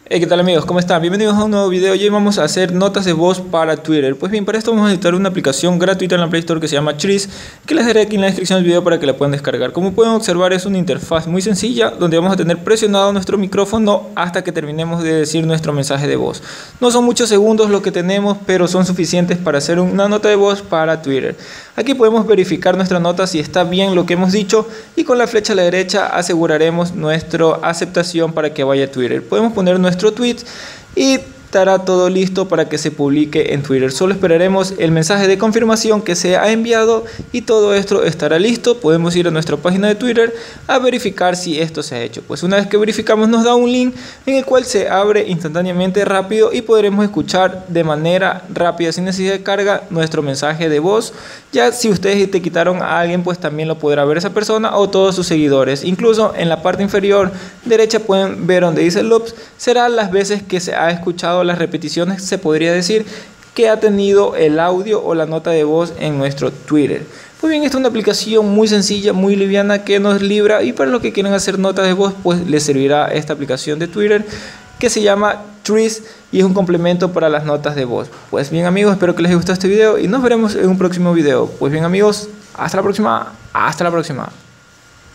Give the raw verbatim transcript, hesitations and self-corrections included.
Hey, ¿qué tal amigos? ¿Cómo están? Bienvenidos a un nuevo video. Hoy vamos a hacer notas de voz para Twitter. Pues bien, para esto vamos a necesitar una aplicación gratuita en la Play Store que se llama Threes, que les daré aquí en la descripción del video para que la puedan descargar. Como pueden observar, es una interfaz muy sencilla donde vamos a tener presionado nuestro micrófono hasta que terminemos de decir nuestro mensaje de voz. No son muchos segundos lo que tenemos, pero son suficientes para hacer una nota de voz para Twitter. Aquí podemos verificar nuestra nota si está bien lo que hemos dicho, y con la flecha a la derecha aseguraremos nuestra aceptación para que vaya a Twitter. Podemos poner nuestro tweet y estará todo listo para que se publique en Twitter. Solo esperaremos el mensaje de confirmación que se ha enviado y todo esto estará listo. Podemos ir a nuestra página de Twitter a verificar si esto se ha hecho. Pues una vez que verificamos nos da un link en el cual se abre instantáneamente rápido y podremos escuchar de manera rápida sin necesidad de carga nuestro mensaje de voz. Ya si ustedes te quitaron a alguien, pues también lo podrá ver esa persona o todos sus seguidores. Incluso en la parte inferior derecha pueden ver donde dice loops. Serán las veces que se ha escuchado las repeticiones, se podría decir, que ha tenido el audio o la nota de voz en nuestro Twitter. Pues bien, esta es una aplicación muy sencilla, muy liviana, que nos libra, y para los que quieren hacer notas de voz, pues les servirá esta aplicación de Twitter que se llama Threes y es un complemento para las notas de voz. Pues bien amigos, espero que les haya gustado este video y nos veremos en un próximo video. Pues bien amigos, hasta la próxima, hasta la próxima.